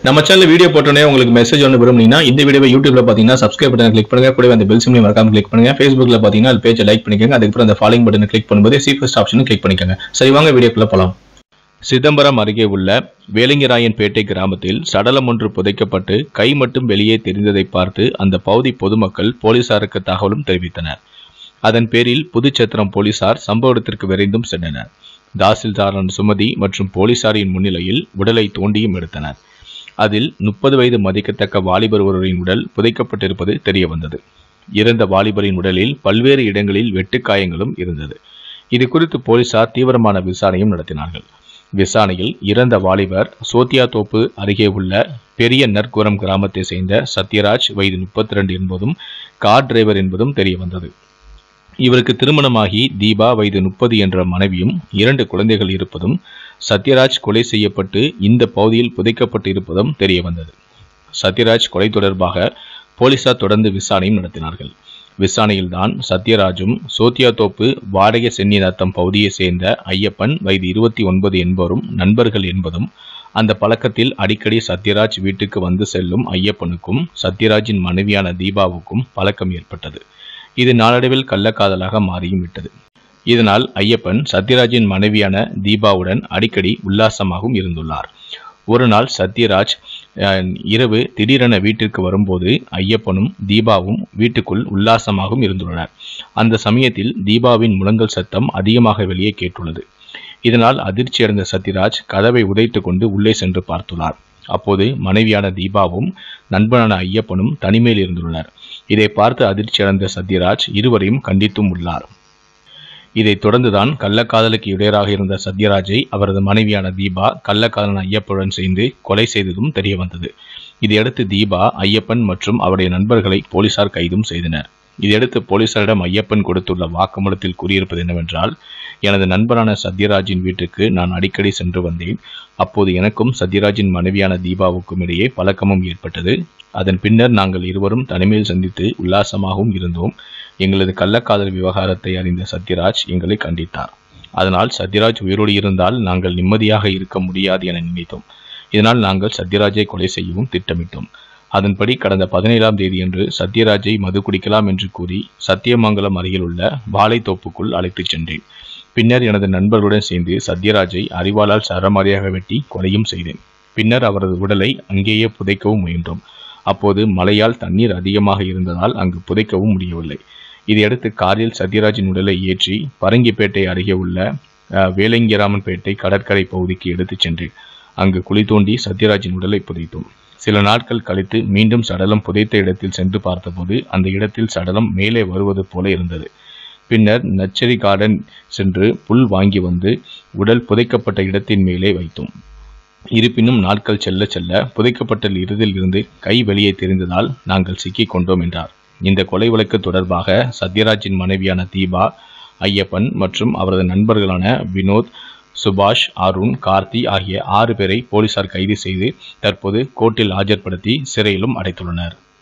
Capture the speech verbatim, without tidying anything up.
நம்ம channel video போட்டோனே உங்களுக்கு message ஒன்று விரும்புனீங்கன்னா இந்த வீடியோவை யூடியூப்ல பாத்தீங்கன்னா சப்ஸ்கிரைப் பட்டனை கிளிக் பண்ணுங்க, கூடவே அந்த பெல் சிம்பலையும் மறக்காம கிளிக் பண்ணுங்க. Facebookல பாத்தீங்கன்னா அது பேஜை லைக் பண்ணிக்கோங்க, அதுக்கப்புறம் அந்த ஃபாலோயிங் பட்டனை கிளிக் பண்ணும்போது சி ஃபர்ஸ்ட் ஆப்ஷனும் கிளிக் பண்ணிக்கோங்க. சரி வாங்க வீடியோக்குள்ள போலாம். சிதம்பரம் அருகே உள்ள வேலிங்கராயன்பேட்டை கிராமத்தில் சடலம் ஒன்று புதைக்கப்பட்டு கை மட்டும் வெளியே தெரிந்ததை பார்த்து அந்த பகுதி பொதுமக்கள் போலீசாருக்கு தகவலும் தெரிவித்தனர். அதன் பேரில் புதுச்சத்திரம் போலீசார் சம்பவ இடத்திற்கு விரைந்தும் சென்றனர். தாசில்தாரன் சுமதி மற்றும் போலீசாரின் முன்னிலையில் உடலை தோண்டியும் எடுத்தனர். அதில் முப்பது வயது மதிக்கத்தக்க வாலிபர் ஒருவரின் உடல் புதைக்கப்பட்டிருப்பது தெரிய வந்தது. இறந்த வாலிபரின் உடலில் பல்வேறு இடங்களில் வெட்டுக்காயங்களும் இருந்தது. இது குறித்து போலீசார் தீவிரமான விசாரணையும் நடத்தினார்கள். விசாரணையில் இறந்த வாலிபர் சோத்தியாத்தோப்பு அருகே உள்ள பெரிய நற்குரம் கிராமத்தை சேர்ந்த சத்யராஜ் வயது முப்பத்தி ரெண்டு என்பதும் கார் டிரைவர் என்பதும் தெரிய வந்தது. இவருக்கு திருமணமாகி தீபா வயது முப்பது என்ற மனைவியும் இரண்டு குழந்தைகள் இருப்பதும், சத்யராஜ் கொலை செய்யப்பட்டு இந்த பகுதியில் புதைக்கப்பட்டு இருப்பதும் தெரிய வந்தது. சத்யராஜ் கொலை தொடர்பாக போலீசார் தொடர்ந்து விசாரணையும் நடத்தினார்கள். விசாரணையில்தான் சத்யராஜும் சோத்தியாத்தோப்பு வாடகை சென்னிநத்தம் பகுதியை சேர்ந்த ஐயப்பன் வயது இருபத்தி ஒன்பது என்பவரும் நண்பர்கள் என்பதும், அந்த பழக்கத்தில் அடிக்கடி சத்யராஜ் வீட்டுக்கு வந்து செல்லும் ஐயப்பனுக்கும் சத்யராஜின் மனைவியான தீபாவுக்கும் பழக்கம் ஏற்பட்டது. இது நாளடைவில் கள்ளக்காதலாக மாறியும் விட்டது. இதனால் ஐயப்பன் சத்யராஜின் மனைவியான தீபாவுடன் அடிக்கடி உல்லாசமாகவும் இருந்துள்ளார். ஒரு நாள் சத்யராஜ் இரவு திடீரென வீட்டிற்கு வரும்போது ஐயப்பனும் தீபாவும் வீட்டுக்குள் உல்லாசமாகவும் இருந்துள்ளனர். அந்த சமயத்தில் தீபாவின் முழங்கல் சத்தம் அதிகமாக வெளியே கேட்டுள்ளது. இதனால் அதிர்ச்சியடைந்த சத்யராஜ் கதவை உதைத்து கொண்டு உள்ளே சென்று பார்த்துள்ளார். அப்போது மனைவியான தீபாவும் நண்பனான ஐயப்பனும் தனிமையில் இருந்துள்ளனர். இதை பார்த்து அதிர்ச்சியடைந்த சத்யராஜ் இருவரையும் கண்டித்தும் உள்ளார். இதைத் தொடர்ந்துதான் கள்ளக்காதலுக்கு இடையராக இருந்த சத்யராஜை அவரது மனைவியான தீபா கள்ளக்காதலன் ஐயப்பனுடன் சேர்ந்து கொலை செய்ததும் தெரிய வந்தது. இதையடுத்து தீபா, ஐயப்பன் மற்றும் அவருடைய நண்பர்களை போலீசார் கைதும் செய்தனர். இதையடுத்து போலீசாரிடம் ஐயப்பன் கொடுத்துள்ள வாக்குமூலத்தில் கூறியிருப்பது என்னவென்றால், எனது நண்பரான சத்யராஜின் வீட்டுக்கு நான் அடிக்கடி சென்று வந்தேன். அப்போது எனக்கும் சத்யராஜின் மனைவியான தீபாவுக்கும் இடையே பழக்கமும் ஏற்பட்டது. அதன் பின்னர் நாங்கள் இருவரும் தனிமையில் சந்தித்து உல்லாசமாகவும் இருந்தோம். எங்களது கள்ளக்காதல் விவகாரத்தை அறிந்த சத்யராஜ் எங்களை கண்டித்தார். அதனால் சத்யராஜ் உயிரோடு இருந்தால் நாங்கள் நிம்மதியாக இருக்க முடியாது என நினைத்தோம். இதனால் நாங்கள் சத்யராஜை கொலை செய்யவும் திட்டமிட்டோம். அதன்படி கடந்த பதினேழாம் தேதியன்று சத்யராஜை மது குடிக்கலாம் என்று கூறி சத்தியமங்கலம் அருகில் உள்ள வாழைத்தோப்புக்குள் அழைத்துச் சென்றேன். பின்னர் எனது நண்பர்களுடன் சேர்ந்து சத்யராஜை அரிவாளால் சரமாரியாக வெட்டி கொலையும் செய்தேன். பின்னர் அவரது உடலை அங்கேயே புதைக்கவும் முயன்றோம். அப்போது மழையால் தண்ணீர் அதிகமாக இருந்ததால் அங்கு புதைக்கவும் முடியவில்லை. இதையடுத்து காரில் சத்யராஜின் உடலை ஏற்றி பரங்கிப்பேட்டை அருகே உள்ள வேலிங்கராயன்பேட்டை கடற்கரை பகுதிக்கு எடுத்துச் சென்றேன். அங்கு குழி தோண்டி சத்யராஜின் உடலை புதைத்தோம். சில நாட்கள் கழித்து மீண்டும் சடலம் புதைத்த இடத்தில் சென்று பார்த்தபோது அந்த இடத்தில் சடலம் மேலே வருவது போல இருந்தது. பின்னர் நச்சரி கார்டன் சென்று புல் வாங்கி வந்து உடல் புதைக்கப்பட்ட இடத்தின் மேலே வைத்தோம். இருப்பினும் நாட்கள் செல்ல செல்ல புதைக்கப்பட்ட இடத்தில் இருந்து கை வெளியே தெரிந்ததால் நாங்கள் சிக்கிக் கொண்டோம் என்றார். இந்த கொலை வழக்கு தொடர்பாக சத்யராஜின் மனைவியான தீபா, ஐயப்பன் மற்றும் அவரது நண்பர்களான வினோத், சுபாஷ், அருண், கார்த்தி ஆகிய ஆறு பேரை போலீசார் கைது செய்து தற்போது கோர்ட்டில் ஆஜர்படுத்தி சிறையிலும் அடைத்துள்ளனர்.